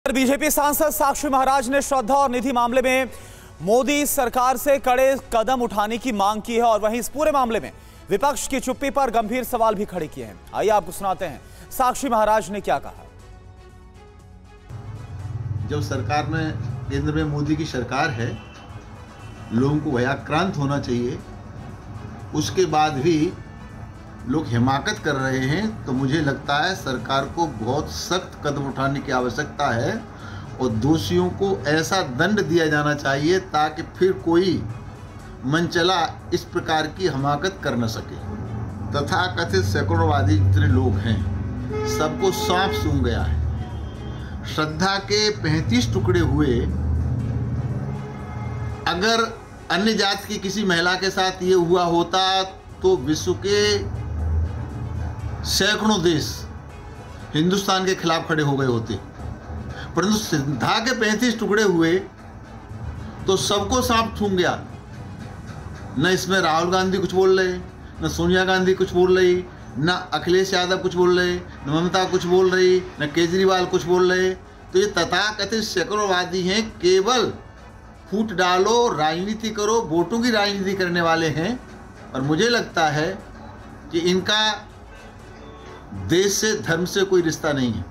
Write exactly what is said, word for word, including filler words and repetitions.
BJP सांसद साक्षी महाराज ने श्रद्धा और निधि मामले में मोदी सरकार से कड़े कदम उठाने की मांग की है और वहीं इस पूरे मामले में विपक्ष की चुप्पी पर गंभीर सवाल भी खड़े किए हैं। आइए आपको सुनाते हैं साक्षी महाराज ने क्या कहा। जब सरकार में केंद्र में मोदी की सरकार है, लोगों को भयाक्रांत होना चाहिए, उसके बाद भी लोग हिमाकत कर रहे हैं, तो मुझे लगता है सरकार को बहुत सख्त कदम उठाने की आवश्यकता है और दोषियों को ऐसा दंड दिया जाना चाहिए ताकि फिर कोई मनचला इस प्रकार की हिमाकत कर न सके। तथा कथित सैकड़ोंवादी जितने लोग हैं, सबको सांप सूंघ गया है। श्रद्धा के पैंतीस टुकड़े हुए, अगर अन्य जात की किसी महिला के साथ ये हुआ होता तो विश्व के सैकड़ों देश हिंदुस्तान के खिलाफ खड़े हो गए होते, परंतु श्रद्धा के पैंतीस टुकड़े हुए तो सबको सांप सूंघ गया। न इसमें राहुल गांधी कुछ बोल रहे, न सोनिया गांधी कुछ बोल रही, न अखिलेश यादव कुछ बोल रहे, न ममता कुछ बोल रही, न केजरीवाल कुछ बोल रहे। तो ये तथाकथित सैकड़ोंवादी हैं, केवल फूट डालो, राजनीति करो, वोटों की राजनीति करने वाले हैं। और मुझे लगता है कि इनका देश से, धर्म से कोई रिश्ता नहीं है।